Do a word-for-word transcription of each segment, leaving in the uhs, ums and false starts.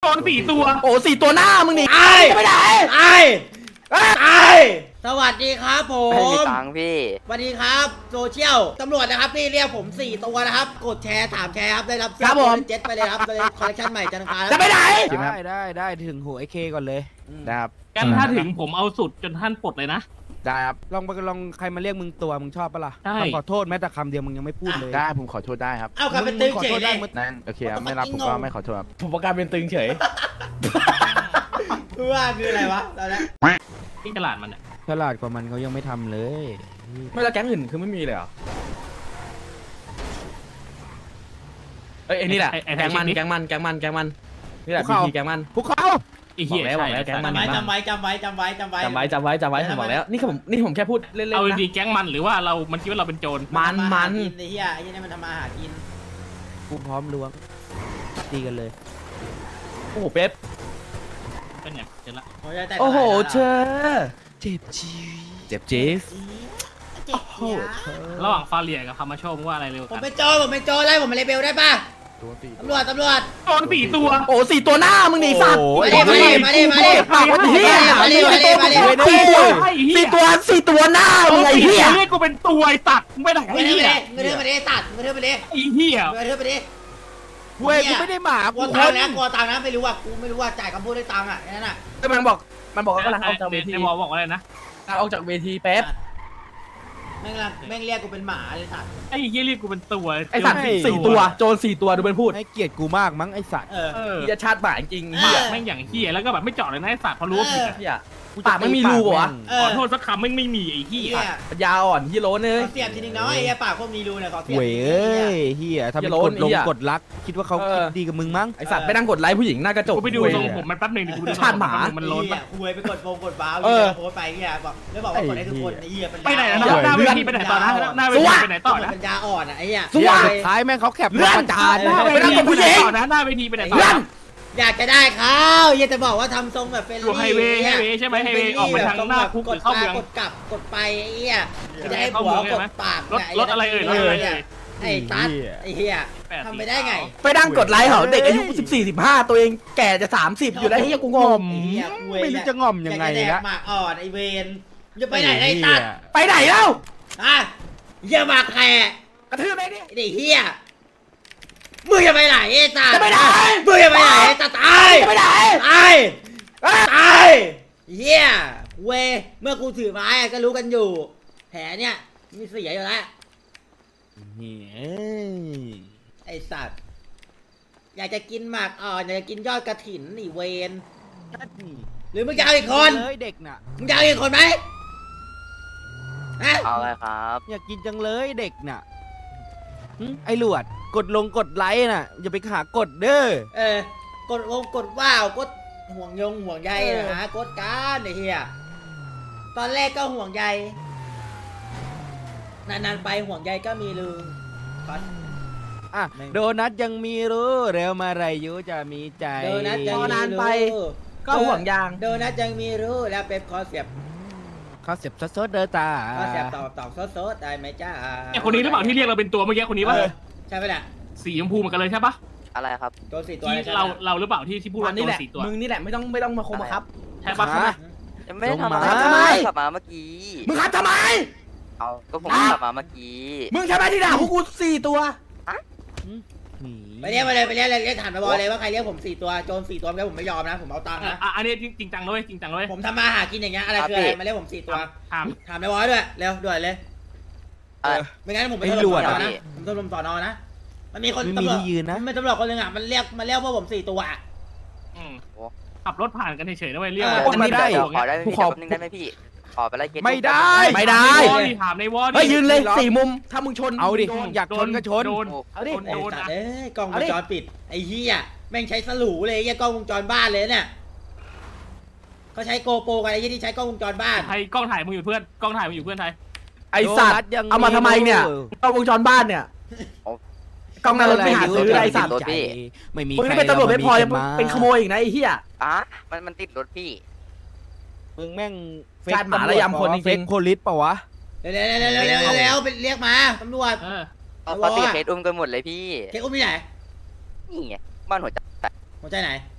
นสี่ตัวโอ้สี่ตัวหน้ามึงนี่ตายไม่ได้ตายตายสวัสดีครับผมไม่มีตังค์พี่สวัสดีครับโซเชียลตำรวจนะครับพี่เรียกผมสี่ตัวนะครับกดแชร์สามแชร์ครับได้รับเสื้อเจ็ตไปเลยครับเลยคอลเลคชันใหม่จันทร์อังคารจะไปไหนได้ได้ได้ถึงหัวไอเคก่อนเลยนะครับกันถ้าถึงผมเอาสุดจนท่านปลดเลยนะได้ครับลองไปลองใครมาเรียกมึงตัวมึงชอบปะล่ะคำขอโทษแม้แต่คำเดียวมึงยังไม่พูดเลยได้ผมขอโทษได้ครับเอากลับเป็นตึงเฉยเลยนั่นโอเคครับไม่รับผมก็ไม่ขอโทษครับผมประกาศเป็นตึงเฉยว่าคืออะไรวะตอนนี้ที่ตลาดมันเนี่ยฉลาดกว่ามันเขายังไม่ทำเลยไม่แล้วแก๊งอื่นคือไม่มีเลยเหรอเอ้ยนี่แหละแก๊งมันแก๊งมันแก๊งมันแก๊งมันนี่แหละพีทีแก๊งมันพวกเขาอีเหี้ยแล้วบอกแล้วแก๊งมันจำไว้จำไว้จำไว้จำไว้จำไว้จำไว้จำไว้ผมบอกแล้วนี่ผมนี่ผมแค่พูดเล่นๆนะเอาดีแก๊งมันหรือว่าเรามันคิดว่าเราเป็นโจรมันมันไอ้เหี้ยไอ้เหี้ยนี่มันทำมาหากินกูพร้อมล้วงตีกันเลยโอ้โหเป๊ปเป็นไงเจอละโอ้โหเชอเจ็บจีเจ็บจี๊ดเจ็บเจี๊ยระหว่างฟาเรียกับคามาโชมว่าอะไรเร็วผมเป็นโจผมเป็นโจไล่ผมมาเลเบลได้ป่ะตำรวจตำรวจโจรสี่ตัวโอ้สี่ตัวหน้ามึงนี่สัตว์มาดิมาดิมาดิมาดิมาดิมาดิมาดิมาดิสี่ตัวสี่ตัวสี่ตัวหน้ามึงไอ้เหี้ยเรียกกูเป็นตัวไอ้ตัดไม่ได้ไอ้เหี้ยมาดิมาดิตัดมาดิมาดิไอ้เหี้ยมาดิมาดิเว้ยกูไม่ได้หมากูตังค์นะกูตังค์นะไม่รู้ว่ากูไม่รู้ว่าจ่ายคำพูดได้ตังค์อ่ะนั่นน่ะก็มันบอกมันบอกว่ากำลังออกจากเวทีไอ้หมอบอกอะไรนะออกจากเวทีแป๊บแม่งละแม่งเรียกกูเป็นหมาเลยสัตว์ไอ้เหี้ยเรียกกูเป็นตัวไอ้สัตว์สี่ตัวโจรสี่ตัวดูเป็นพูดให้เกียรติกูมากมั้งไอ้สัตว์เออที่จะชาติบ่าจริงเหี้ยแม่งอย่างเหี้ยแล้วก็แบบไม่เจาะเลยนะไอ้สัตว์พอรู้ว่าผิดเหี้ยปากไม่มีรูวะขอโทษสักคำไม่ไม่มีไอ้เหี้ยปัญญาอ่อนที่โล้นเลยเสียบทีนึงน้อยไอ้ปากพวกมีรูเนี่ยขอเสียบเว้ยเฮียทำเป็นกดลงกดรักคิดว่าเขาคิดดีกับมึงมั้งไอสัตว์ไปนั่งกดไลค์ผู้หญิงหน้ากระจกกูไปดูทรงผมมันแป๊บนึงดูชาติหมามันโล้นปะคุยไปกดโฟมกดบ้าเออโพสไปเฮียบอกแล้วบอกว่ากดให้ทุกคนไอ้เฮียไปไหนนะหน้าเวทีไปไหนต่อนะหน้าเวทีไปไหนต่อนะปัญญาอ่อนอ่ะไอ้เฮียสุดท้ายแม่งเขาแคปประจานไปนั่งกดผู้หญิงต่อนะหน้าเวทีไปไหนต่ออยากจะได้เขาอยากจะบอกว่าทำทรงแบบเฟรนลี่ไฮเวย์ไฮเวย์ใช่ไหมไฮเวย์ออกไปทางหน้าคุกหรือเข้าเมืองกดกลับกดไปไอ้เหี้ยจะให้ผัวกดปากรถรถอะไรเอ่ยรถอะไรเอ่ยไอ้ตัดไอ้เหี้ยทำไปได้ไงไปนั่งกดไลค์เหรอเด็กอายุสิบสี่ สิบห้าตัวเองแก่จะสามสิบอยู่แล้วเฮียกูงอมไม่รู้จะงอมยังไงละหมากอ่อนไอเวนจะไปไหนไอ้ตัดไปไหนเล่าอ่ะเหี้ยหมากแขกกระทืบไปดิไอ้เหี้ยมึงจะไปไหนไอ้ตาจะไปไหนมึงจะไปไหนตาตายจะไปไหนตายตายเฮียเวเมื่อกูถือไม้ก็รู้กันอยู่แผลเนี่ยมีเสียอยู่แล้วไอสัตว์อยากจะกินหมากอ่อนอยากจะกินยอดกระถินนี่เวนหรือมึงจะเอาอีกคนเด็กน่ะมึงจะเอาอีกคนไหมเอาเลยครับอยากกินจังเลยเด็กน่ะไอ้หลวดกดลงกดไลค์น่ะอย่าไปหากดเด้อเออกดลงกดว้าวกดห่วงยงห่วงใยนะฮะกดการไอ้เหี้ยตอนแรกก็ห่วงใยนานๆไปห่วงใยก็มีลืมอ่ะโดนัทยังมีรู้เร็วมาไรยุจะมีใจโดนัทยังนานไปก็ห่วงยางโดนัทยังมีรู้แล้วเป็นคอเสียบเขาเสียบซดเดอตาเขาเสียบตอบตอบซดได้ไหมจ้าไอคนนี้หรือเปล่าที่เรียกเราเป็นตัวเมื่อกี้คนนี้ป่ะใช่ไหมล่ะสีชมพูเหมือนกันเลยใช่ปะอะไรครับโจรสี่ตัวที่เราเราหรือเปล่าที่ที่พูดว่าโจรสี่ตัวมึงนี่แหละไม่ต้องไม่ต้องมาคมครับใช่ปะใช่ไหมไม่ได้ทำอะไรทำไมขับมาเมื่อกี้มึงขับทำไมเอาก็ผมขับมาเมื่อกี้มึงใช่ไหมที่ด่าพวกกูสี่ตัวไปเรียกมาเลยไปเรียกเลยเรียกถามมาบอกเลยว่าใครเรียกผมสี่ตัวโจรสี่ตัวแล้วผมไม่ยอมนะผมเอาตังค์นะอันนี้จริงจังเลยจริงจังเลยผมทำมาหากินอย่างเงี้ยอะไรคืออะไรมาเรียกผมสี่ตัวถามถามในวอลด้วยเร็วด่วนเลยไม่งั้นผมไปถล่มสอนอนะผมถล่มสอนอนะมันมีคนตำรวจไม่ตำรวจคนหนึ่งอ่ะมันเรียกมันเรียกว่าผมสี่ตัวขับรถผ่านกันเฉยๆนะเว้ยเรียกไม่ได้ขอได้ขอนึงได้ไหมพี่ขอไปไล่เกตไม่ได้ไม่ได้ถามในวอลเฮ้ยยืนเลยสี่มุมถ้ามึงชนเอาดิอยากชนก็ชนโดนเอาดิโดนเอ้ยกล้องวงจรปิดไอ้เหี้ยแม่งใช้สลูเลยไอ้กล้องวงจรบ้านเลยเนี่ยเขาใช้โกโปรกันไอ้ที่ใช้กล้องวงจรบ้านใครกล้องถ่ายมึงอยู่เพื่อนกล้องถ่ายมึงอยู่เพื่อนไทยไอ้สัตว์เอามาทำไมเนี่ยกล้องวงจรบ้านเนี่ยกล้องหน้ารถไม่หาซื้อไอ้สัตว์ไม่มีมึงนี่เป็นตำรวจไม่พอยังเป็นขโมยอีกนะไอ้เหี้ยอ่ะมันมันติดรถพี่มึงแม่งชาติหมาระยำคนจริงๆโพลิสเปล่าวะเร็วเร็วเร็วเร็วเร็วไปเรียกมาตำรวจเขาติดเคสอุ้มกันหมดเลยพี่เคสอุ้มที่ไหนนี่ไงบ้านหัวใจหัวใจไหน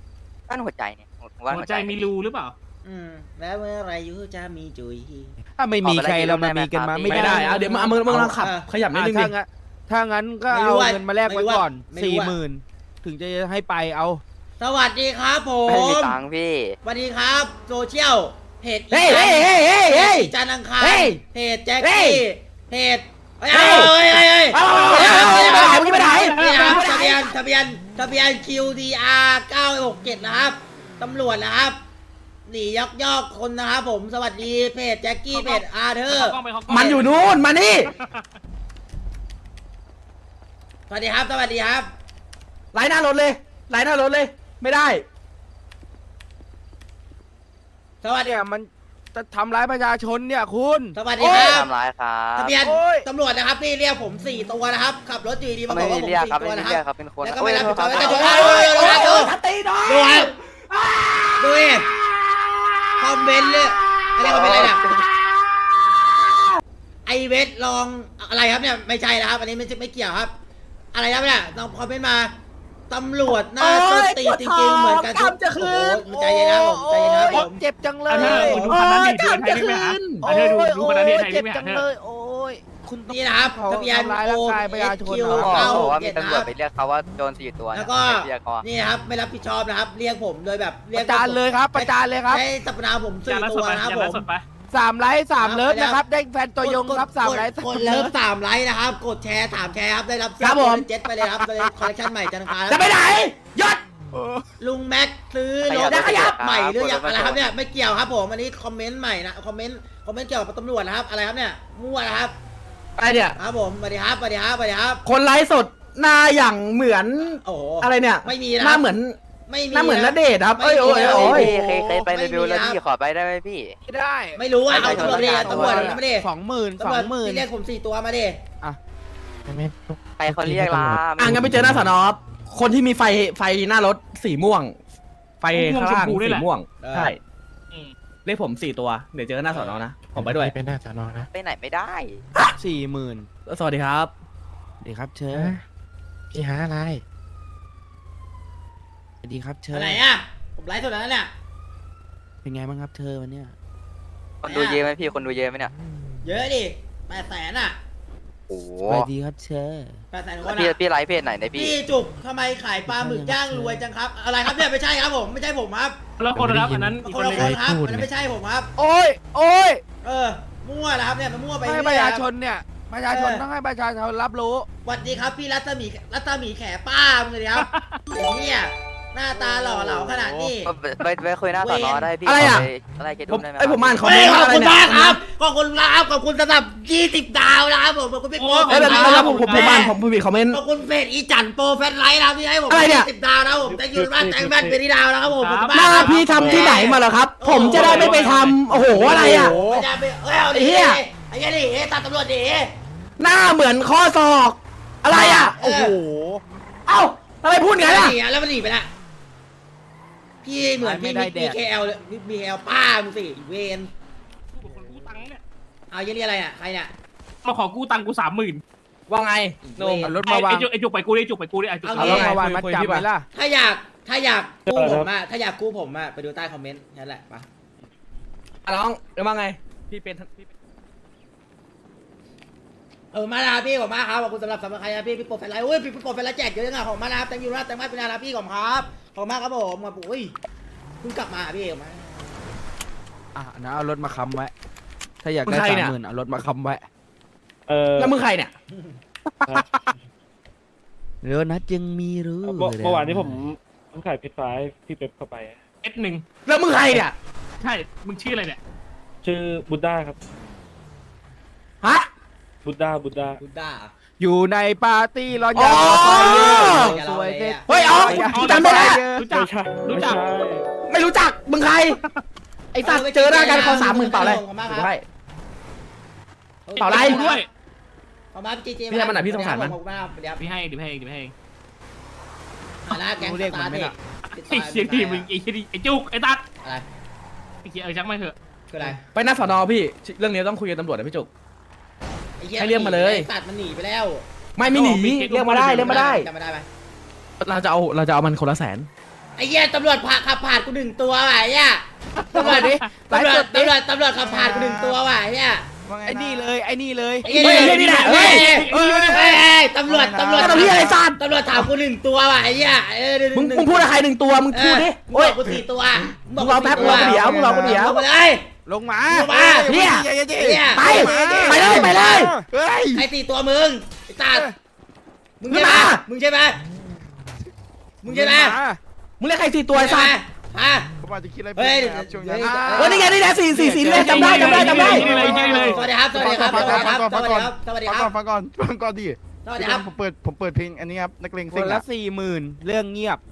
บ้านหัวใจเนี่ยผมว่าหัวใจมีรูหรือเปล่าอืมแล้วเมื่อไรยูจะมีจุยถ้าไม่มีใครเรามามีกันมาไม่ไม่ได้ได้เอาเดี๋ยวมึงมึงมึงลองขับเออขยับนิดนึงถ้าดิงั้นถ้างั้นก็ไม่รู้เอาว่าเงินมาแลกไว้ไม่รู้ว่าก่อนไม่รู้สี่ว่าหมื่นถึงจะให้ไปเอาสวัสดีครับผไม่มีมตังค์พี่สวัสดีครับโซเชียลเพจเฮ้ยเฮ้ยเฮ้ยเฮ้ยเฮ้ยจันทร์อังคารเฮ้ยเพจแจ็คเฮ้กี้ยเพจเฮ้ยเฮ้ยเฮ้ยเฮ้ยเอาเอาเอาเอาเอามึงจะไปไหนนี่นะครับมึงจะทะไปเบียไหนนทะเบียนทะเบียน คิว ดี อาร์ เก้าหกเจ็ดนะครับตำรวจนะครับหนียักยอกคนนะครับผมสวัสดีเพจแจ็คกี้เพจอาร์เธอร์เขากล้องไปเขากล้องมันอยู่นู่นมานี่สวัสดีครับสวัสดีครับไล่หน้ารถเลยไล่หน้ารถเลย ไม่ได้สวัสดีเนี่ยมันจะทำร้ายประชาชนเนี่ยคุณสวัสดีครับทำร้ายครับทะเบียนโอ้ยตำรวจนะครับพี่เรียกผมสี่ตัวนะครับขับรถอยู่ดีมาบไม่อกว่าได้ผมเรียกสี่ครับตัวไม่ได้นะคเรียรักบครับเป็นคนแล้วก็ไม่รับผิดชอบโอ้ยแล้วก็โทษโดครับนโดนทัตตีน้อยดูครับดูดิคอมเมนต์เลยอะไรคอมเมนต์อะไรเนี่ยไอเวทลองอะไรครับเนี่ยไม่ใช่นะครับอันนี้ไม่ใช่ไม่เกี่ยวครับ อะไรครับเนี่ยลองคอมเมนต์มาตำรวจหน้าต้นตีจริงๆเหมือนกันทุกกำจะคืนโอ้โหใจเย็นนะผมใจเย็นนะผมเจ็บจังเลอันเธอย มึงดูคันนั้นดิดูไทยวิ่งไปหาอันเธอดูดูคันนั้นดิไทยเจ็วิ่บงไปจัหาง เธเลอยโอ้ยคุณต้องนี่นะครับเขาทะเบียนทำร้ายโอร่างกายประชาชนคิวเหรอเก้าบอกว่าเจ็มีดนะตำรควจรับไปเรียกเขาว่าโจรสี่ตัวแล้วนะก็เรียกเขานี่นะครับไม่รับผิดชอบนะครับ เรียกผมโดยแบบเรีปยกระจานเลยครับ ประจานเลยครับให้สัปดาห์ผมอสี่ย่าละตัสดวไปนะครับอย่าผละมสดไปสามไลค์สามเลิฟครับนะครับ ได้แฟนตัวยงครับสามไลค์กดเลิฟสามไลค์นะครับ กดแชร์สามแชร์ครับได้รับครับผมเจ็ดไปเลยครับเลยคอลเลคชันใหม่จันทร์อังคารจะไปไหนหยุดลุงแม็กซื้อรถขยับใหม่หรือยังอะไรครับเนี่ยไม่เกี่ยวครับผมอันนี้คอมเมนต์ใหม่นะคอมเมนต์คอมเมนต์เกี่ยวกับตำรวจนะครับอะไรครับเนี่ยมั่วนะครับอะไรเนี่ยครับผมสวัสดีครับสวัสดีครับสวัสดีครับคนไลฟ์สดหน้าอย่างเหมือนโอ้โหอะไรเนี่ยไม่มีหนะน้าเหมือนไม่มีหน้าเหมือนณเดชน์ครับไม่เอ้ยโอ้ยมีนะโอ้ยพี่เคยเคยไปรีวิวแล้วพี่ขอไปได้ไหมพี่ไม่ได้ไม่รู้ว่าเอาไม่ตำรวจไม่ดิไม่ตำรวจมาดิสองหมื่นสตำอรวจงหมื่นที่เรียกผมสี่ตัวมาดิใครเขาเรียกล่ะอ่ะงั้นไปเจอหน้าสอนอคนที่มีไฟไฟหน้ารถสีม่วง ไฟข้างล่างสีม่วงใช่อืมเรียกผมสี่ตัว เดี๋ยวเจอหน้าสอนอนะ ผมไปด้วยเป็นหน้าสอนอนะไปไหนไม่ได้สี่หมื่นสวัสดีครับดีครับเชิญฮะพี่หาอะไรสวัสดีครับเชิญอะไรอ่ะผมไลฟ์สดแล้วเนี่ยเป็นไงบ้างครับเธอวันเนี้ยคนดูเยอะไหมพี่คนดูเยอะไหมเนี่ยเยอะดิแปดแสนอ่ะโอ้โหสวัสดีครับเชิญแปดแสนคแล้วนพี่อ่ะพี่ไลฟ์เพจไหนเนี่ยพี่พี่จุกทำไมขายปลาหมึกย่างรวยจังครับ อะไรครับเนี่ยไม่ใช่ครับผมไม่ใช่ผมครับแล้วคนนะครับอันนั้นอีกคคน นละหนึงคนครับพูดอันนั้นไม่ใช่ผมครับโอ้ยโอ้ยเออมั่วนะครับเนี่ยมันมั่วไปให้ปเรื่ระอยๆชาครับชนเนี่ย ประชาชนต้องให้ประชาชนรับรู้สวัสดีครับพี่รัตมีรัตมีแขป้ามึงเลยครับไอ้เนี่ยหน้าตาหล่อเหลาขนาดนี้ไปไปคุยหน้าสอนอได้พี่อะไรอะขปอะไรเกผดุมมได้ไหมไอยผมอ่านคอมเฮ้เมยนต์ขอบอะไรคุณเนี่ยมากครับขอบคุณครับขอบคุณสำหรับยี่สิบดาวนะครับผมขอบคุณพี่โป๊เอ้ยแบบนั้นแล้วผมผมผมอ่านผมผมผิดคอมเมนต์ขอบคุณเฟซอีจันโปรแฟนไลท์นะครับที่ให้ผมอะไรเนี่ยสิบดาวนะครับผมแตงยูบ้านแตงแมนเป็นที่ดาวนะครับผมขอบคุณหมาน้ากครับพี่ทำที่ไหนมาเหรอครับ ผมจะได้ไม่ไปทำโอ้โหอะไรอ่ะไม่ได้ไปเอ้ยเอาดิไอ้เหี้ยไอ้เหี้ยดิเอ้ยตัดตำรวจดิหน้าเหมือนข้อศอกอะไรอ่ะโอ้โหเอ้าอะไรพูดไงล่ะหนีอะแล้วมันหนีไปละพี่เหมือนพี่ไม่ได้แดมีกเคเอลเลยมีเคเอลป้ามึงสิอีเวนคนกู้ตังค์เนี่ยเอาเยี่ยนี่อะไรอ่ะใครเนี่ยมาขอกู้ตังค์กูสามหมื่นว่าไงโนมเอารถไอ้มาวางไอ้จุกไอ้จุกไปกู้ดิไอ้จุกไปกู้ดิไอ้จุกเอาเอางี้รถมาวางมัดคุยจับพี่ไหมปะล่ะถ้าอยากถ้าอยากกู้ผมอะถ้าอยากกู้ผมอะไปดูใต้คอมเมนต์นั่นแหละปะอ่ะน้องเดี๋ยวว่าไง พี่เป็นพี่เป็นเออมานะครับพี่ขอบคุณมากครับขอบคุณสำหรับสำหรับใครนะพี่พี่โปรไฟล์ไลท์โอ้ยพี่โปรไฟล์ไลท์แจกเยอะจังอะขอบคุณมากนะครับแตงยูนะแตงมาเป็นนะครับพี่ขอบคุณครับขอบคุณมากครับผมมาปุ้ยเพิ่งกลับมาพี่ขอบคุณมากอ่ะนะเอารถมาค้ำไว้ ถ้าอยากได้สามหมื่นเอารถมาค้ำไว้เออแล้วมึงใครเนี่ยเดี๋ยวนัดยังมีรู้เมื่อเมื่อวานนี้ผมผมขายเพชรฟ้าให้พี่เป๊ปเข้าไปเอสหนึ่งแล้วมึงใครเนี่ยใช่มึงชื่ออะไรเนี่ยชื่อบุดด้าครับฮะบุดด้าบุดด้าคุณด้าอยู่ในปาร์ตี้ร้อนยางอ๋อไฟเยอะสวยเด็ดเฮ้ยอ๋อกูจำได้แล้วรู้จักไม่ใช่รู้ไม่จักใช่ไม่รู้จัก มึงใคร ไอ้สัตว์เจอหน้ากันขอสามหมื่นเปล่าเลยขอบคุณมากคไม่รับใช่ เปล่าไรกูด้วยขอบคุณมากจีเจพี่ทำมันหน่อยพี่สงสารมันขอบคุณมากครับเดี๋ยวพี่ให้เดี๋ยวให้เองเดี๋ยวให้เองหาหน้าแก๊งสตาร์ทเด็กไอ้เชี่ยดิมึงไอ้เชี่ยดิไอ้จุกไอ้ตัดอะไรไอ้เชี่ยเออชักไม่เถอะคืออะไรไปหน้าสอนอพี่ เรื่องนี้ต้องคุยกับตำรวจนะพี่จุกไอ้หี้ให้เรียกมาเลยไอ้สัตว์มันหนีไปแล้วไม่ไม่หนีเรียกมาได้เรียกมาได้จำไม่ได้ไหมเราจะเอาเราจะเอามันคนละแสนไอ้เหี้ยตำรวจผ่าขับผ่านกูหนึ่งตัวว่ะไอ้เหี้ยตำรวจดิตำรวจตำรวจตำรวจขับผ่านกูหนึ่งตัวว่ะไอ้เหี้ยไอ้นี่เลยไอ้นี่เลยไอ้เหี้ยนี่แหละเฮ้ยเฮ้ยตำรวจตำรวจตำรวจเหี้ยอะไรสัตว์ตำรวจถามกูหนึ่งตัวว่ะไอ้เหี้ยเออมึงมึงพูดอะไรหนึ่งตัวมึงพูดดิโอ้ยกูสี่ตัวมึงรอแป๊บมึงรอกูเดี๋ยวมึงรอกูเดี๋ยวลงมาเลยลงมาลงมาเนี่ยเนี่ยไปไปเลยไปเลยเฮ้ยไอ้สี่ตัวมึงไอ้ตามึงใช่ไหมมึงใช่ไหมมึงใช่ไหมมึงเรียกใครสี่ตัวไอ้สัตว์ฮะผมอาจจะคิดอะไรเฮ้ยผิดนะครับช่วงนั้นเฮ้ยนี่ไงนี่ไงสี่สี่สี่เลยจำได้จำได้จำได้นี่เลยนี่เลยสวัสดีครับสวัสดีครับสวัสดีครับสวัสดีครับสวัสดีคฟังรัก่อบ นฟังก่อนฟังก่อนดิสวัสดีครับผมเปิดผมเปิดเพลงอันนี้ครับนักเลงคซิ่นงละอะสี่หมื่นเรื่องเงียบ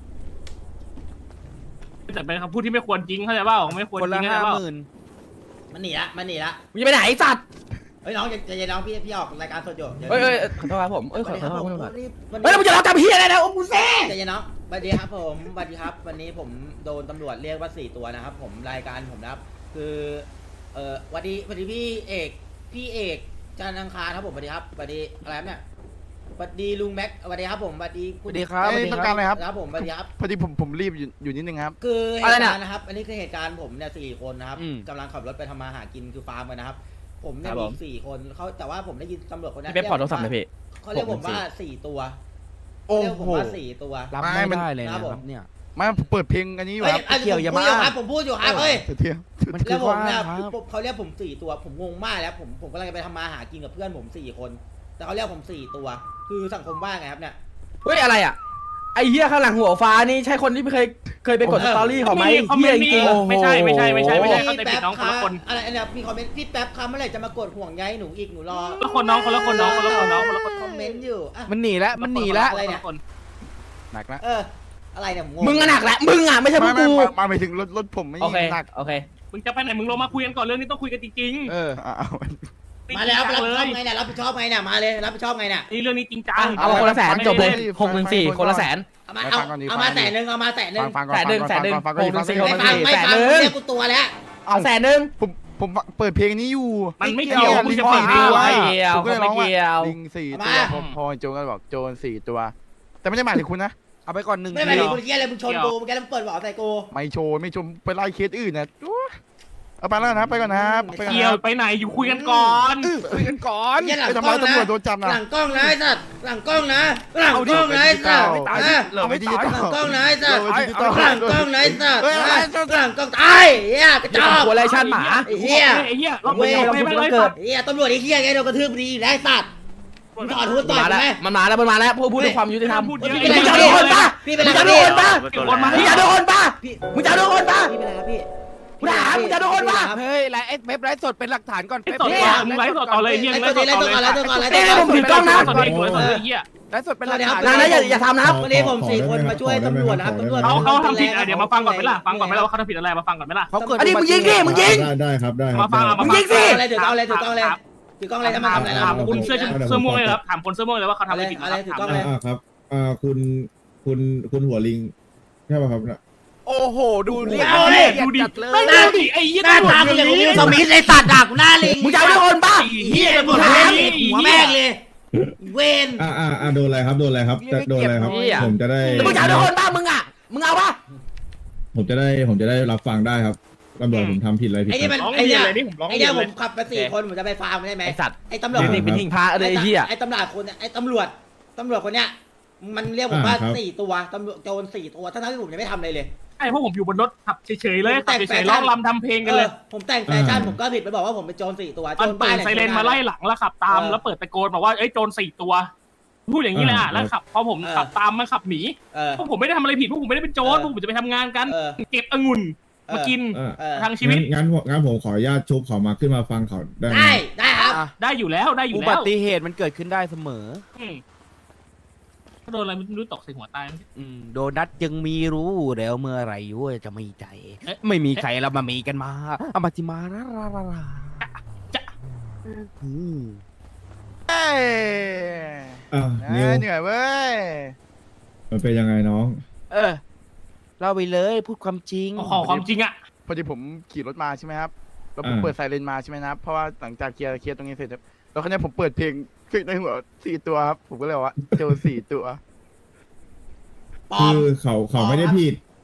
แต่เป็นคำพูดที่ไม่ควรจริงเข้าใจเปล่าไม่ควรคนจละริงห้าเข้าใจเปล่าหมื่นมันหนีละมันหนีละมึงจะไปไหนไอ้สัตว์เฮ้ยน้องใจเย็นน้องพี่พี่ออกรายการสดอยู่เฮ้ยเฮ้ยขอโทษครับผมเอ้ยขอโทษครับขอโทษครับเฮ้เฮ้ยแล้วมึงจะรับกับพี่อะไรนะโอ้กูเซ่ใจเย็นน้องสวัสดีครับผมสวัสดีครับวันนี้ผมโดนตำรวจเรียกว่าสี่ตัวนะครับผมรายการผมนะครับคือเอ่อสวัสดีสวัสดีพี่เอกพี่เอกจันทร์อังคารครับผมสวัสดีครับสวัสดีอะไรครับเนี่ยสวัสดีลุงแม็กสวัสดีครับผมสวัสดีสวัสดีครับสวัสดีต้องคการรับอะไรครับครับผมสวัสดีครับพอดีผมผมรีบอยู่อยู่นิดนึงครับคือเหตุการณ์นะครับ อันนี้คือเหตุการณ์ผมเนี่ยสี่คนนะครับกำลังขับรถไปทำมาหากินคือฟาร์มกันนะครับ ผมเนี่ยมีสี่คนเขาแต่ว่าผมได้ยินตำรวจคนนั้นพี่เป๊ปขอโทรศัพท์หน่อยพี่เขาเรียกผมว่าสี่ตัวโอ้เรียกผมโหว่าสี่ตัวรับไม่ไม่มันได้เลยนะคครัรับบ ผมเนี่ยไมาผมเปิดเพลงอันนี้อยู่เฮ้ยครับอันเกี่ยวผมอย่าพูดมาอยู่ครับผมพูดอยู่ครับเฮ้ยเที่ยวมันคืแล้อวผมว่าเนี่ยครับเขาเรียกผมสี่ตัว ผมงงมากแล้วผมผมกำลังจะไปทำมาหากินกับเพื่อนผมสี่คน แต่เขาเรียกผมสี่ตัว คือสังคมว่าไงครับเนี่ยเฮ้ยอะไรอ่ะไอ้เหี้ยข้างหลังหัวฟ้านี่ใช่คนที่ไม่เคยเคยไปกดสตอรี่เขาไหมคอมเหี้เมยนต์จมีริงไม่ใช่ไม่ใช่ไม่ใช่ไม่ใช่เข้าใจผิดน้องคนละคนอะไรเนี่ยมีคอมเมนต์พี่แป๊บครับเมื่อไหร่จะมากดห่วงใยหนูอีกหนูรอคนละคนน้องคนละคนน้องคนละคนน้องคนละคนคอมเมนต์อยู่อ่ะมันหนีแล้วมันหนีแล้วอะไรเนี่ยคนหนักแล้วเอออะไรเนี่ยผมงงมึงอะหนักแหละมึงอะไม่ใช่พวไม่กไม่กูมามาไปถึงรถรถผมไม่โอเคหนักโอเคมึงจะไปไหนมึงลงมาคุยกันก่อนเรื่องนี้ต้องคุยกันจริงเอออ่ะเอาๆมาแล้วรับเลผิดชอบยไงเนี่ยรับผิดชอบไงเนี่ยมาเลยรับผิดชอบไงเนี่ยนี่เรื่องนี้จริงจังเอามาคนละแสนจบเลยหกหนึ่งสี่คนละแสนเอามาเอาเอามาแสนหนึ่งเอามาแสนหนึ่ฟังงฟังก่อนแสนหนึ่งฟัแสนหนึ่งฟังก่อนฟังก่อนหกหนึ่งสี่ฟังก่อนไม่ฟังฟัก่งอนไม่ฟังแสนหนึ่งเรียกกูตัวแล้วเอาแสนหนึ่งผมผมเปิดเพลงนี้อยู่มันไม่เกี่ยวลิมึงงจะสี่สี่ตัตัว วไม่เกี่ยวผมก็เลยร้องว่าไม่เกี่ยวลิงสี่ตัวพอพอโจนก็บอกโจนสี่ตัว แต่ไม่ได้หมายถึงคุณนะเอาไปก่อนหนึ่งไม่ทีไม่มีคนเกี้ยอะไรมึงชนกูมึงแกต้องเปิดหวอใส่กูไม่โชว์ไม่ชมไปไล่เคสอื่นนะโอ้ยเอาไปแล้วนะไปก่อนนะครับไปก่อนเกี่ยวนะไปไหนอยู่คุยกันก่อนคุยกันก่อนเกี้ยหลังไปกทำล้ร้าอย งตำรวจนะโดนจับนะหลังกล้องนะไอ้สัตว์หลังกล้องนะหลังกล้องนะไอ้สัตว์เอาไปดิจิตอลหลังกล้องนะไอ้สัตว์เอาไปดิจิตอลหลังกล้องนะไอ้สัตว์เฮ้ยอะไรหลังกล้องตายเฮียกระจอกหัวไรชาติหมาไอ้เหี้ยไอ้เหี้ยเราเว้ไม่ยไม่ไม่ไม่เกิดเฮียตำรวจไอ้เฮียไงโดนกระทืบดีได้สัตว์มึงถอดหูต่อยมากูแล้วไหมมันมาแล้วมันมาแล้วพูดพูดด้วยความยุติธรรมพูดมึเยงอะจะโดนคนป่ะพี่มึเป็นงไรจะคโดรับนคนป่ะคนมามึงจะโดนคนป่ะพี่มึงจะโดนคนป่ะพี่เป็นไรครับพี่กูถามมึงจะโดนป่ะเฮ้ยไลฟ์เว็บไลฟ์สดเป็นหลักฐานก่อนไอ้เว็บสดต่อมึงไลฟ์สดต่อเลยเฮียไอ้ไลตัวฟ์สนี้ดไล่ต่อตัวเลยก่อนไล่ตัวก่อนไล่ตัวเอ้ยก่อนผมถือกล้องนะสดเองสดเฮียไลฟ์สดเป็นหลักฐานนะนะอย่าอย่าทำนะครับวันนี้ผมสี่คนมาช่วยตำรวจนะครับตำรวจเขาเขาทำผิดอ่ะเดี๋ยวมาฟังก่อนไหมล่ะฟังก่อนไหมล่ะว่าเขาทำผิดอะไรมาฟังก่อนไหมล่ะเขาเกิดอันนี้มึงยิงดิมึงยิงได้ได้ครับได้ครับมาฟังได้มามึงยิงสิอะไรถือกล้องอะไรถือกล้องอะไรถือกล้องอะไรจะมาถามทำอะไรถามนะคุณเสื้อเสื้อม่วงเลยครับถามคนเสื้อม่วงเลยว่าเขาทำอะไรผิดอะไรถือกล้องอ่าอ่าครับอ่าคุณคุณคุณหัวลิงใช่ป่ะครับเนี่ยโอ้โหดูเรียกดูดิจัดเลยไม่ดูดิไอ้เหี้ยหน้าตากูอย่างกับวิลสมิธเลยสัตว์ด่ากูหน้าลิงมึงจะเอาด้วยคนป่ะเฮียหมดเลยหัวแม่งเลยเวนอ่าอ่าอ่าโดนอะไรครับโดนอะไรครับจะโดนอะไรครับ ผมจะได้แล้วมึงจะเอาด้วยคนป่ะมึงอ่ะมึงเอาป่ะผมจะได้ผมจะได้รับฟังได้ครับตำรวจผมทำผิดอะไรผิดไอ้คนี่รับมันร้องไอ้เรียเนี่ยนเลยนี่ผมร้องไอ้เรีเนี่ย ยนผเลยมขับไปสี่คนผมจะไปฟาร์มได้ไหมไอสัตว์ไอ้ตำรวจนี่เป็นทิ้งพระเลยไอ้เหี้ยไอ้ตำรวจคนไอ้ตำรวจตำรวจคนเนี้ยมันเรียกผมว่าสี่ตัวตำรวจโจรสี่ตัวทั้งที่ผมยังไม่ทำอะไรเลยไอ้พวกผมอยู่บนรถขับเฉยๆเลยขับเฉยๆร้องรำทำเพลงกันเลยผมแต่งแฟชั่นผมก็ผิดไปบอกว่าผมเป็นโจรสี่ตัวโจมันรเปิดไซเรนมาไล่หลังแล้วขับตามแล้วเปิดตะโกนบอกว่าเอ้ยโจรสี่ตัวพูดอย่างนี้เลยอ่ะแล้วขับพอผมขับตามมันขับหนีเออพวกผมไม่ได้ทำอะไรผิดพวกผมไม่ได้เป็นโจรพวกผมจะไปทำงานกันเออเก็บองุ่นมากินอ่าเออทางชีวิตงั้นงั้นผมงั้นผมขออนุญาตชุบเขามาขึ้นมาฟังเขาได้ไหมได้ได้ครับอ่ะได้อยู่แล้วได้อยู่อุแล้บัวติเหตุมันเกิดขึ้นได้เสมออืมถ้าโดนอะไรไม่รู้ตกใส่หัวตายอืมโดนัทยังมีรู้แล้วเมื่อไหรว่าจะมีใจเอ๊ะไม่มีใครเรามามีกันมาเอามาจิมาราราราราจะอืมเอ้ยอ่านิวเหนื่อยเว้ยมันเป็นยังไงน้องเออเล่าไปเลยพูดความจริงขอความจริงอ่ะพอดีผมขี่รถมาใช่ไหมครับแล้วผมอ่าเปิดไซเรนมาใช่ไหมนะครับเพราะว่าหลังจากเคลียร์เคลียร์ตรงนี้เสร็จครับแล้วคราวนี้ผมเปิดเพลงขึ้นในหัวสี่ตัวครับผมก็เลยว่าโจสี่ตัวปลอคืมอเขาเขาไม่ได้ผิดป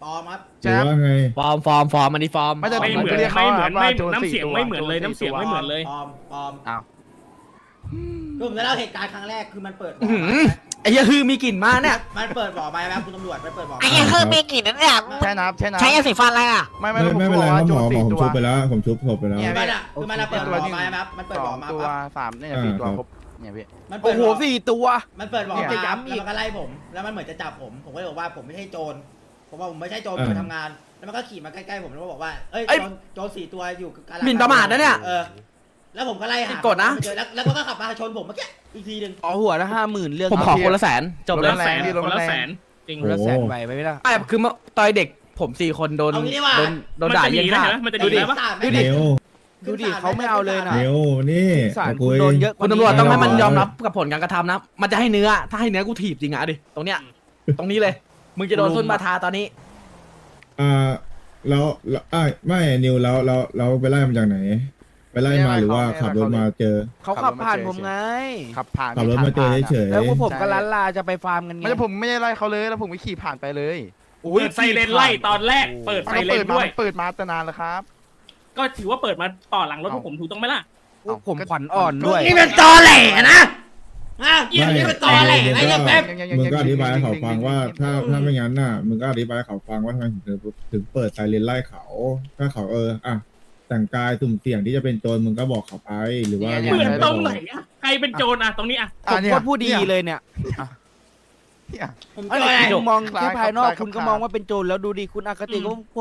ปลอมครับหรือว่าไงฟอร์มฟอร์มฟอร์มอันนี้ฟอร์มไม่ได้ไม่เหมือนผก็รียกไม่ขาเหมือนว่าไม่โจรน้ำเสียงตัวไม่เหมือนเลยโจรน้ำเสียงตัวไม่เหมือนเลยปลอมปลอมอ้าวคือผมจะเล่าเหตุการณ์ครั้งแรกคือมันเปิดบ่อื้อหืออไอ้เหี้ยคือมีกลิ่นมากเนี่ยมันเปิดบ่อไปครับคุณตำรวจมันเปิดบ่อไอ้เหี้ยคือมีกลิ่นแช่น้ำแช่น้ำใช้ยาสีฟันอะไรอ่ะไม่ไม่ไม่ผมไม่เป็นบไรอกคว่ารับโจหมอรหมอสี่ผมตัวชุบไปแล้วผมชุบศพไปแล้วเนี่ยมันอ่ะคือมันเปิดบ่อมาครับมันเปิดสบ่ออง มาตัวปั๊บสามเนี่ยสี่ตัวอ่าครบเนี่ยพี่มันเปิโอ้ดโหบ่อสี่ตัวมันเปิดบ่อเนี่ยมาจะย้ำอีกแล้วมันก็ไล่ผม แล้วมันเหมือนจะจับผม ผมก็เลยบอกว่าผมไม่ใช่โจร ผมว่าผมไม่ใช่โจรอ่าผมทำงาน แล้วมันก็ขี่มาใกล้ๆผมแล้วก็บอกว่า เอ้ยเอ้ยโจรโจรสี่ตัวอยู่กำลังหมิ่นประมาทนะเนี่ยเออ แล้วผมก็ไล่หาผิดกฎนะไม่เจอแล้วแล้วมันก็ขับมาชนผมเมื่อกี้อีกทีหนึ่งอ๋อหัวละห้าหมื่นเรื่องผมขอคนละแสนจบคนเลยละแสนคนละแสนจริงคนละแสนไปไม่ได้ไอ้คือเมื่อตอนเด็กผมสี่คนโดนเอางี้ดีกว่าโดนโดนมันด่าจะหเยี่นียงแล้วขาเห็นไหมมันจะหดูนีดิแล้วปะดูดิเร็วดูดิเขาไม่เอาเลยนะเร็วนี่สารมาคุคุณยโดนเยอะกคุณว่าตำรวจต้องให้มันเออยอมรับกับผลการกระทำนะ มันจะให้เนื้อ ถ้าให้เนื้อกูถีบจริงอ่ะดิ ตรงเนี้ย ตรงนี้เลย มึงจะโดนซุนบาทาตอนนี้อ่าแล้วแล้วอ้ายไม่นิวแล้วแล้วเราไปไล่มาจากไหน ไปไล่มาหรือว่าขับรถมาเจอเขาขับผ่านผมไงขับผ่านขับรถมาเจอเฉยแล้วพวกผมก็ล้านลาจะไปฟาร์มกันไงไม่ใช่ผมไม่ได้ไล่เขาเลยแล้วผมก็ขี่ผ่านไปเลยเปิดไซเรนไล่ตอนแรก เปิดไซมันเรเปินดมาด้วยมันเปิดมาตั้งนานแล้วครับก็ถือว่าเปิดมาต่อหลังรถพวกผมถูกต้องไหมล่ะพวกผมขวัญอ่อนด้วยนี่เป็นตอแหลนะฮะๆเยี่ยมนี่เป็นตอแหลมึนะงเนี่ยแป๊บก็มึงก็อธิบายให้เขาฟังว่าถ้าถ้าไม่งั้นน่ะมึงก็อธิบายให้เขาฟังว่าทำไมถึงถึงเปิดไซเรนไล่เขา ถ้าเขาเอออ่ะแต่งกายสุ่มเสี่ยงที่จะเป็นโจรมึงก็บอกเขาไปหรือว่าเนี่ยเหมือนไตรงไหนอะใครเป็นโจรอะตรงนี้อะผมโคตรพูดดีเลยเนี่ยเนี่ยผมไอ้ตอแหลคุณมองแค่ภายนอกคล้ายๆคุณก็คล้ายๆมองว่าเป็นโจรแล้วดูดิคุณอคติก็ผม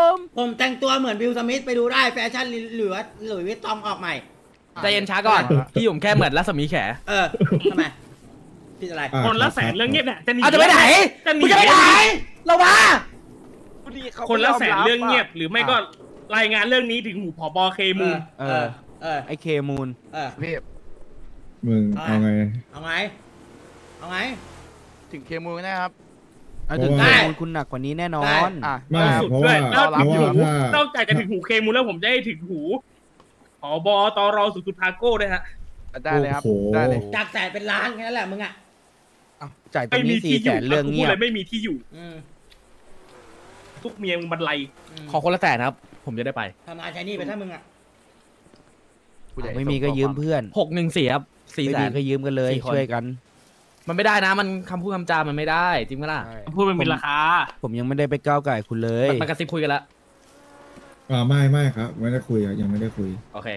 ผมแต่งตัวเหมือนบิลสมิธไปดูได้แฟชั่นเหลือหลุยส์วิตตองออกใหม่ใจเย็นช้าก่อน พี่ผมแค่เหมือนรัศมีแขเออทำไมผิดอะไรอ่คนละแสนเรื่องเงียบเนี่ยจะหนีเอาจะไปไหนจะหนีมึงจะไปไหน เรามาคนละแสนเรื่องเงียบหรือไม่ก็รายงานเรื่องนี้ถึงหูผบเคมูเออ เออไอเคมูลเออพี่มึงเอาไงเอาไง เอาไงถึงเคมูนะครับเอาถึงเพราะเคว่ามูลคุณหนักกว่านี้แน่นอได้นอ่ะไม่เพราะว่าแล้วเพราะว่าถ้านอกจากจะถึงหูเคมูแล้วผมจะให้ถึงหูผบตรสุสุทาโก้ด้วยฮะได้เลยครับโอ้โหได้เลยจากแสนเป็นล้านแค่นั้นแหละมึงอ่ะจ่ายตรไม่งมีนี้สี่ที่อแสยู่นเรื่องกูพูเงีดยบเลยไม่มีที่อยู่อืมทุกเมียมึงบรรลัยอืมขอคนละแสนครับ ผมจะได้ไปทำงานใช้หนี่ไปถ้ามึงอ่ะผู้ใหญ่ไม่มีก็ยืมเพื่อนหกหนึ่งสี่ครับสี่ไม่แสมีนก็ยืมกันเลยสี่คนช่วยกันมันไม่ได้นะ มันคำพูดคำจามันไม่ได้ จริงไหมล่ะพูดมันเป็นราคาผมยังไม่ได้ไปก้าวไก่คุณเลยมันกระซิบคุยกันแล้วอ่าไม่ไม่ครับ ไม่ได้คุยอะยังไม่ได้คุยโอเค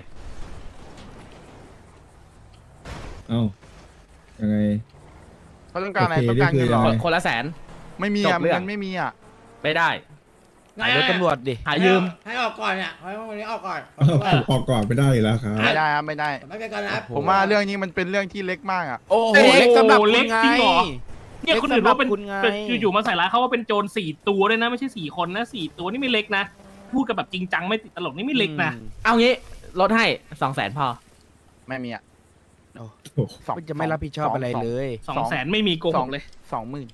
เอ้ายังไงเขาต้องการอะไรโอเคต้องการเงินเหรอนี่คือคนละแสนไม่มีจอ่ะบเรื่องเงินไม่มีอ่ะไม่ได้หายรถตำรวจดิหายืมให้ออกก่อนเนี่ยให้วันนี้ออกก่อนอ้าวผมออกก่อนไม่ได้อยู่แล้วครับไม่ได้ครับไม่ได้ไม่เป็นกันนะครับผมว่าเรื่องนี้มันเป็นเรื่องที่เล็กมากอ่ะโอ้โหเอ้ยเล็กสำหรับคุเล็ณกไงจริงเหรอ เนี่ยคนอื่นว่าเป็นเล็กสำหรับคุณไงเป็นอยู่ๆมาใส่ร้ายเขาว่าเป็นโจรสี่ตัวด้วยนะไม่ใช่สี่คนนะสี่ตัวนี่ไม่เล็กนะพูดกันแบบจริงจังไม่ติดตลกนี่ไม่เล็กนะเอางี้ลดให้สองแสนพอไม่มีอ่ะโอ้โหสองคุณจะไม่รับผิดชอบอะไรเลยสองแสนไม่มีโกหกเลยสองหมื่น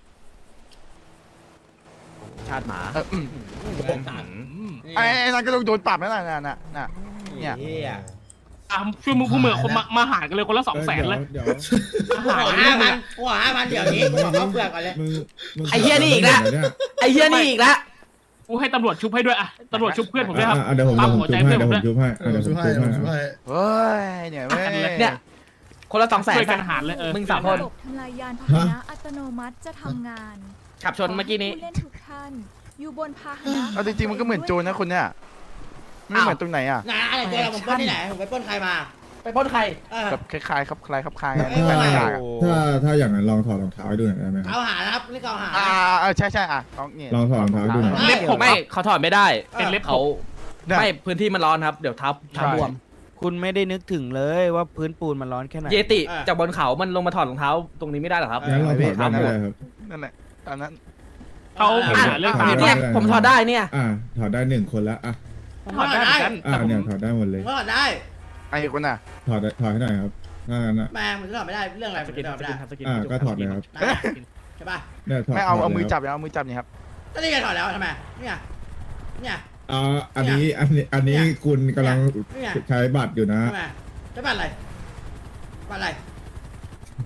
ชาติหมาเอออืมนี่ไอ้ไอ้นั่นก็ต้องโดนปรับแล้วน่ะน่ะน่ะน่ะ เนี่ยเหี้ยอ่ะช่วยมึงผู้เมืองคนมามาหารกันเลยคนละสองแสนเลยเดี๋ยวมากูหารขอกันห้าเลยพันกูขอห้าพันเดี๋ยวนี้กูขอเข้าเปลือกก่อนเลยมึงมึงไอ้เหี้ยนี่อีกแล้วเนี่ยไอ้เหี้ยนี่อีกแล้วกูให้ตำรวจชุบให้ด้วยอ่ะตำรวจชุบเพื่อนผมด้วยครับอ่ะอ่ะเดี๋ยวผมปั๊เดี๋ยวผมหัวจุใจบให้เพื่อนเดี๋ยวผผม มด้วยจุบให้อ่ะเดี๋ยวผมจุบให้เฮ้ยเนี่ยเว้ยเนี่ย คนละสองแสนช่วยกันหารเลยเออมึงสามคนระบบทำลายยานพาหนะอัตโนมัติจะทำงานขับชนเมื่อกี้นี้ขให้ผู้เล่นทุกท่านอยู่บนพาหนะเอาจริงๆมันก็เหมือนโจรนะคนเนี้ยไม่เหมือนตรงไหนอ่ะนะอะไรเจอเราผมปล้นที่ไหนผมไปปล้นใครมาไปปล้นใครเออแบบคล้ายๆครับคล้ายๆครับคล้ายเออคล้ายๆอ่ะถ้าถ้าอย่างนั้นลองถอดรองเท้าให้ดูหน่อยได้ไหมคเอารับหานะครับนี่ก็เอาหาอ่าเออใช่ใช่อ่ะลองนี่ลองถอดรองเท้าดูหน่อยเล็บผมไม่เขาถอดไม่ได้เป็นเล็บเขาได้ไม่พื้นที่มันร้อนครับ เดี๋ยวทับทับบวมคุณไม่ได้นึกถึงเลยว่าพื้นปูนมันร้อนแค่ไหนเยติจากบนเขามันลงมาถอดรองเท้าตรงนี้ไม่ได้หรอครับงั้นลองถอดบ้างก็ได้ครับนั่นแหละตอนนั้นเขาหาเรื่องถตาอมดเนี่ยผมถอดได้เนี่ยอ่าถอดได้หนึ่งคนแล้วอ่ะผมก็ถอดได้อ่าเนี่ยถอดได้หมดผเลยมก็ถอดได้ไอ้คนน่ะถอดได้ถอดให้หน่อยครับถ้างั้นอ่ะแม่ผมถอดไม่ได้เรื่องอะไรผมสกินถอดไม่ได้สกินอ่าก็ถอดเลยครับได้ใช่ป่ะเนี่ยถอดไม่เอาถดเอามือแล้วจับอย่าเอามือจับนี่ครับก็นี่ไงถอดแล้วทำไมเนี่ยเนี่ยอ่าอันนี้อันนี้อันนี้คุณกำลังเนี่ยใช้บัตรอยู่นะทำไมใช่ป่ะอะไรป่ะอะไรน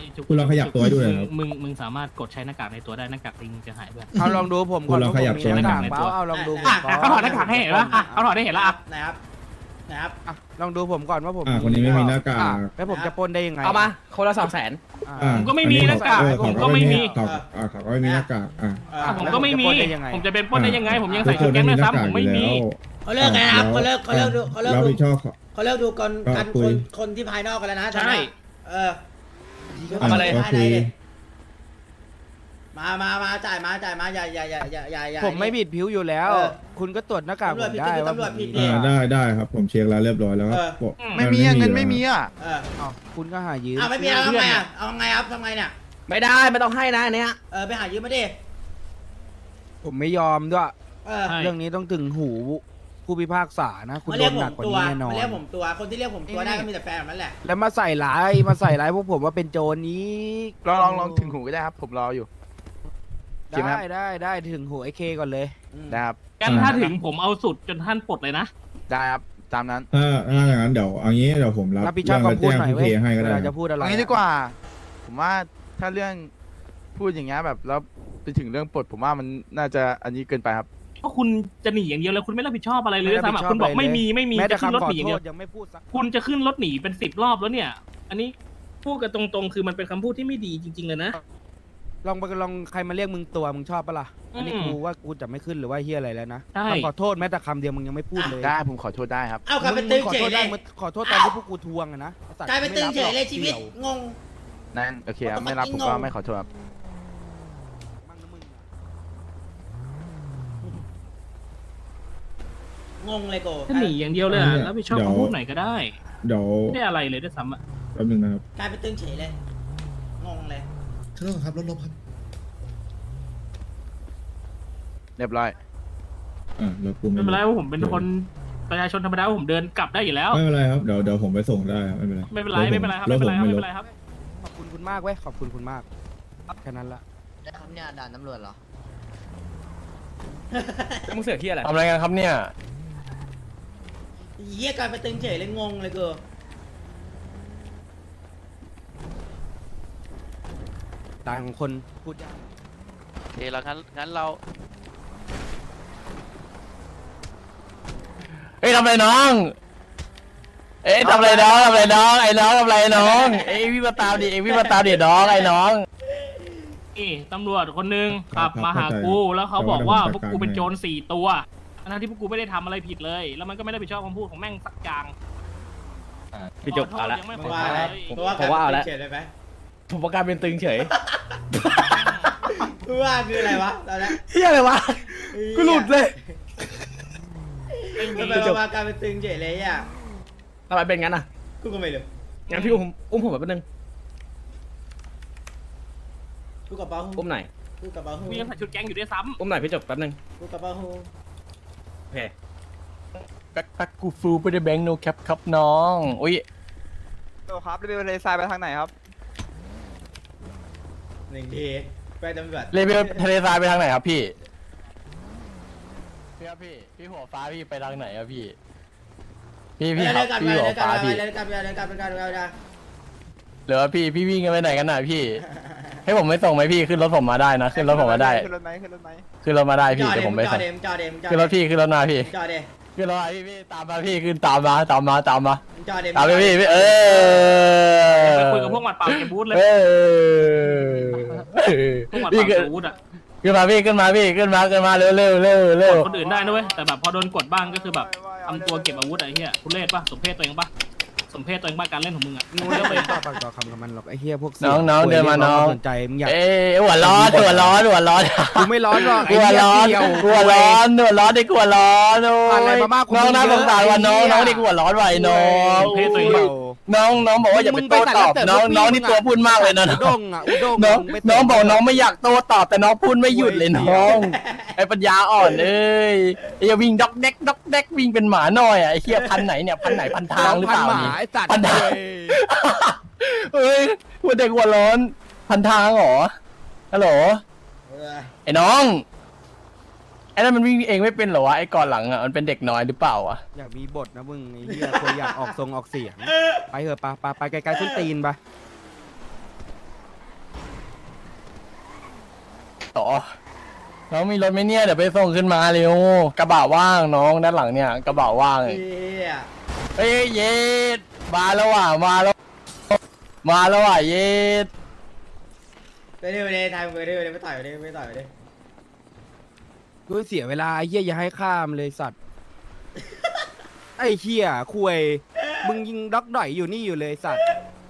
คุณลองขยับตัวให้ดูหน่อยครับมึงมึงสามารถกดใช้หน้ากากในตัวได้หน้ากากลิงจะหายไปเอาลองดูผมก่อนคุณลองขยับว่าผมมีหน้ากากตัวเปล่าเอาลองดูผมอ่ะก่อนเขาถอดหน้ากากให้เห็นปะอ่ะเขาถอดได้เห็นแล้วอ่ะนะครับนะครับอ่ะลองดูผมก่อนว่าผมอ่าคนนี้ไม่มีหน้ากากอ่ะแล้วผมจะปล้นได้ยังไงเอามาคนละสองแสนอ่ะอ่าผมก็ไม่มีหน้ากากเออผมก็ไม่มีเขาอ่าเขาก็ไม่มีหน้ากากอ่าเออผมก็ไม่มีแล้วผมจะปล้นได้ยังไงผมจะเป็นปล้นได้ยังไง ผมยังใส่ชุดแก๊งด้วยซ้ำผมไม่มีเขาเลิกกันนะครับเขาเลิกเขาเลิกดูเขาเลิกรับดูผิดชอบเขาเลิกดูกันก็กันคุคยนคนที่ภายนอกกันแล้วนะใช่เอออ่ามาเลยก็ภายคุในยดิมามามาจ่ายมาจ่ายมาอย่าอย่าอย่าอย่าอย่าอย่าผมไม่บิดผิวอยู่แล้วเออคุณก็ตรวจหน้ากากผมตำรวจผิดได้คือว่าตำรวจผิดผมอ่าได้ได้ครับผมเช็คแล้วเรียบร้อยแล้วครับเออบอกไม่มีอะเงินไม่มีอ่ะเอออ้าวคุณก็หายืมอ่าไม่มีแล้วทำไงอ่ะเอาไงครับทำไงเนี่ยไม่ได้ไม่ต้องให้นะอันเนี้ยเออไปหายืมมาดิผมไม่ยอมด้วยเออใช่เรื่องนี้ต้องถึงหูผู้พิพากษานะ คุณมาโดเรียกนผหนักมกว่าตัวนี้แน่นอนมาเรียกผมตัวคนที่เรียกผมตัวได้ก็มีแต่แฟนมันแหละแล้วมาใส่ร้ายมาใส่ร้ายพวกผมว่าเป็นโจรนี้ลองลองลองถึงหูก็ได้ครับ ผมรออยู่ โอเคไหมครับได้ได้ได้ถึงหูไอเคก่อนเลยได้ครับงั้นถ้าถึงผมเอาสุดจนท่านปลดเลยนะได้ครับตามนั้นถ้าถ้าอย่างนั้นเดี๋ยวเอางี้เดี๋ยวผมรับรับผิดชอบคำพูดหน่อยเรื่เว้งยแล้วแจ้งพี่เคให้ก็เวได้ลาจะพูดอะไรเอางี้ดีกว่า ผมว่าถ้าเรื่องพูดอย่างเงี้ยแบบแล้วไปถึงเรื่องปลดผมว่ามันน่าจะอันนี้เกินไปครับเพราะคุณจะหนีอย่างเดียวแล้วคุณไม่รับผิดชอบอะไรเลยด้วยซ้ำอ่ะคุณบอกไม่มีไม่มีแม้แต่จะขึ้นรถคำขอหนีอย่างโทเดียวษยังไม่พูดสักคุณจะขึ้นรถหนีเป็นสิบรอบแล้วเนี่ย อันนี้พูดกันตรงๆ คือมันเป็นคำพูดที่ไม่ดีจริงๆเลยนะลองไปลองใครมาเรียกมึงตัวมึงชอบปะล่ะอันนี้อืมกูว่ากูจะไม่ขึ้นหรือว่าเฮียอะไรแล้วนะใช่คำขอโทษแม้แต่คำเดียวมึงยังไม่พูดเลยได้ผมขอโทษได้ครับเอากลายเป็นมึตึงงขอเฉโทยษเลได้ยมึงขอโทษตอนที่พวกกูทวงอะนะไอ้สัตว์กลายเป็นตึงเฉยเลยชีวิตสี่วงงนั่นโอเคครับไม่รับผมก็ไม่ขอโทษครับมั่งนะมึงอะงงเลยโกถ้าหนีอย่างเดียวเลยอะรับผิดชอบคำพูดหน่อยก็ได้เดี๋ยวไม่ได้อะไรเลยด้วยซ้ำอ่ะแป๊บนึงนะครับกลายเป็นตึงเฉยเลยงงเลยขอโทษครับรถลบครับเรียบร้อยอ่าแล้วกูไม่เป็นไรว่าผมเป็นคนประชาชนธรรมดาว่าผมเดินกลับได้อยู่แล้วไม่เป็นไรครับเดี๋ยวเดี๋ยวผมไปส่งได้ครับไม่เป็นไรไม่เป็นไรไม่เป็นไรครับไม่เป็นไรครับไม่เป็นไรครับขอบคุณคุณมากเว้ยขอบคุณคุณมากแค่นั้นละได้ครับเนี่ยด่านตำรวจเหรอแล้วมึงเสือกที่อะไรทำอะไรกันครับเนี่ยเยี่ยกลายเป็นตึงเฉยเลยงงเลยโกต่างคนพูดยากโอเคแล้วงั้นงั้นเรา เฮ้ยทำอะไรน้อง เอ้ยทำอะไรน้องทำอะไรน้องไอ้น้องทำอะไรน้องเอ้ยพี่มาตามดิเอ้ยพี่มาตามดิน้องไอ้น้องนี่ตำรวจคนหนึงขับมาหากูแล้วเขาบอกว่าพวกกูเป็นโจรสี่ตัวทั้งที่พวกกูไม่ได้ทำอะไรผิดเลย แล้วมันก็ไม่ได้ผิดชอบคำพูดของแม่งสักอย่างพี่จบเอาละยังไม่เพพอราะว่าใจอะไรเลยเพราะว่าผมว่าเอาละเฉยเลยไหมผมประกาศเป็นตึงเฉยเพราะว่าคืออะไรวะตอนนี้เฮียอะไรวะกูหลุดเลยทำไมว่ากลายเป็นตึงเฉยเลยอ่ะทำไมเป็นงั้นอ่ะกูก็ไม่รู้งั้นพี่อุ้มอุ้มผมแบบนึงกูกับเปาหูอุ้มหน่อยกูกับเปาหูกูยังใส่ชุดแก๊งอยู่ด้วยซ้อุ้มหน่อยพี่จบแป๊บนึงกูกับเปาหูโอเคแบ็คแพ็คกูฟูไปได้แบงค์โนแคปครับน้องอุ้ยโตครับเรือทะเลทรายไปทางไหนครับหนึ่งทีไปตำรวจเลเวลทะเลทรายไปทางไหนครับพี่พี่ครับพี่พี่หัวฟ้าพี่ไปทางไหนครับพี่พี่พี่ครับเล่นกันพี่ไปหัวเล่นกันฟ้าไปพี่เล่นกันไปเล่นกันไปเล่นกันไปเล่นกันหรือว่าพี่พี่วิ่งกันไปไหนกันน่ะพี่ ให้ผมไม่ส่งไหมพี่ขึ้นรถผมมาได้นะขึ้นรถผมมาได้ขึ้นรถไหมขึ้นรถไหมขึ้นรถมาได้พี่จอดเดี๋เดยวผม มไปจอส่ดงเดมจอดเดมจอดขึ้นรถพี่ขึ้นรถมาพี่จอดเดมขึ้นรถมาพี่พี่ตามมาพี่ขึ้นตามมาตามมาตามมาจอดเดมตามไปพี่พี่เออำไปคุยกับพวกหมัดเปล่าเก็บบูธเลยเออพวกหมัดพี่เปล่าขึ้นเก็บบูธอ่ะขึ้นมาพี่ขึ้นมาพี่ขึ้นมาขึ้นมาเร็วเร็วเร็วเร็วคนอื่นได้นะเว้ยแต่แบบพอโดนกดบ้างก็คือแบบทำตัวเก็บอาวุธอะไรเงี้ยทุเรศป่ะสมเพศตัวเองป่ะสมเพศตัวเองป่ะการเล่นของมึงอ่ะมึงไม่ต้องไปต่อปากต่อคำกับมันหรอกไอ้เฮียพวกน้องน้องเดินมาน้องสนใจมึงอยากเอ้ยหัวร้อนหัวร้อนหัวร้อนกูไม่ร้อนหรอกไอ้หัวเฮียร้อนเดียวหัวร้อนหัวร้อนดิหัวร้อนโอ้อะไรยมามากกว่าน้องน่ามึสงงสารเยอะว่ะน้องไอ้เหี้ยน้องดิหัวร้อนไหวน้องเพศตัวเองเดียวน้องน้องบอกว่าอย่าไปโต้ตอบน้องน้องนี่ตัวพูดมากเลยนะอุด้งอ่ะอุด้งน้องมึไปน้องบอกน้องเตะไม่อยากโต้ตอบแต่น้องพูดไม่หยุดเลยน้องไอ้ปัญญาอ่อนเอ้ยไอ้อย่าวิ่งด็อกเด็กด็อกเด็กวิ่งเป็นหมาหน่อยอ่ะไอ้เหี้ยพันไหนเนี่ยพันไหนพันทางหรือเปล่าพันหนี่มาไอ้สัตว์พันทางเว้ยเฮ้ยหัวเด็กหัวร้อนพันทางเหรอฮัลโหลเออไอ้น้องไอ้นั่นมันวิ่งเองไม่เป็นเหรอวะไอ้ก่อนหลังอ่ะมันเป็นเด็กน้อยหรือเปล่าวะอยากมีบทนะมึงไอ้เหี้ยคนอยากออกทรงออกเสียง ไปเถอะปะปะไปไกลๆส้นตีนปะต่อน้องมีรถไหมเนี่ยเดี๋ยวไปส่งขึ้นมาเร็วกระบะว่างน้องด้านหลังเนี่ยกระบะว่างเลยเหี้ยเฮ้ยเย็ดมาแล้วว่ะมาแล้วมาแล้วว่ะเย็ดไปดิไปดิทายไปดิไปดิไม่ต่อยไปดิไม่ต่อยไปดิกูเสียเวลาไอ้เหี้ยอย่าให้ข้ามเลยสัตว์ ไอ้เหี้ยคุยมึงยิงด็อกดอยอยู่นี่อยู่เลยสัตว์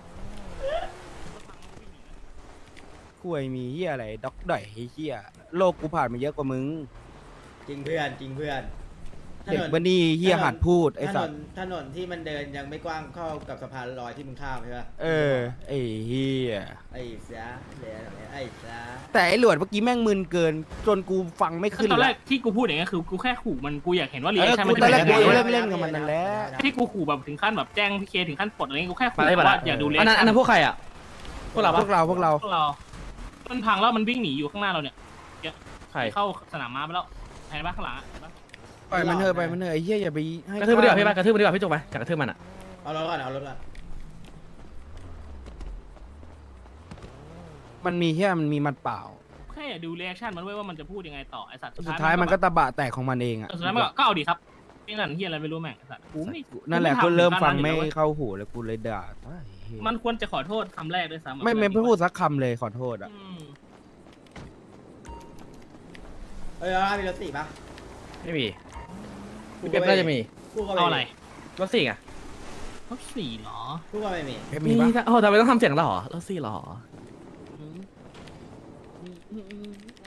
คุยมีเหี้ยอะไรด็อกดอยไอ้เหี้ยโลกกูผ่านมาเยอะกว่ามึงจริงเพื่อนจริงเพื่อนเด็กบันนี่เหี้ยหัดพูดไอ้ถสันตนว์ถนนที่มันเดินยังไม่กว้างเข้ากับสะพานลอยที่มึงข้ามใช่ปะเออไอ้เหี้ยไอ้เสียเสียไอ้เสียแต่ไอ้หลวดเมื่อกี้แม่งมึนเกิน จนกูฟังไม่ขึ้นตอนแรเลยกที่กูพูดอย่างเงี้ยคือกูแค่ขู่มันกูอยากเห็นว่ารีเอแออคชั่นกูมันตอนแรกเป็นกูยังไงเล่นเล่นกับมันนั่นแหละที่กูขู่แบบถึงขั้นแบบแจ้งพี่เคถึงขั้นปลดอะไรเงี้ยกูแค่ขู่มาได้ปะว่าอย่าดูรีอัแอน คนั้นอันนั้นพวกใครอ่ะพวกเราพปะวกเราพวกเราพวกเรา มันพังแล้วมันวิ่งหนีอยู่ข้างหน้าเราเนี่ยใครเข้าสนามม้าไปแล้วเห็นปะข้างหลังอะเห็นปะไปมันเถอะไปมันเถอะไอ้เหี้ยอย่าไปให้กระทืบมันดีกว่าพี่ไปกระทืบมันดีกว่าพี่จุกไปจับกระทืบมันอ่ะเอารถก่อนเอารถก่อนมันมีเหี้ยมันมีมันเปล่าแค่อย่าดูรีแอคชั่นมันไว้ว่ามันจะพูดยังไงต่อไอสัตว์สุดท้ายมันก็ตะบะแตกของมันเองอ่ะสุดท้ายมันก็ก็เอาดิครับนี่นั่นเฮียอะไรไม่รู้แม่งไอสัตว์กูไม่นั่นแหละกูกูไม่ทำเริ่มฟังถึไม่ขั้นนั้นอยู่แล้วเว้ยเข้าหูแล้วกูเลยด่าไอ้เหี้ยมันควรจะขอโทษคำแรกด้วยซ้ำไม่ไม่พูดสักคำเลยขอโทษอ่ะอืมเอ้ยเอามีรถสี่ปะไม่มีพี่เป๊ปน่าจะมีกูก็เอาอะไรรถสี่อ่ะรถสี่เหรอกูก็ไม่มีเอ๊ะมีมีปะโอ้ทำไมต้องทำเสียงหรอรถสี่หรอ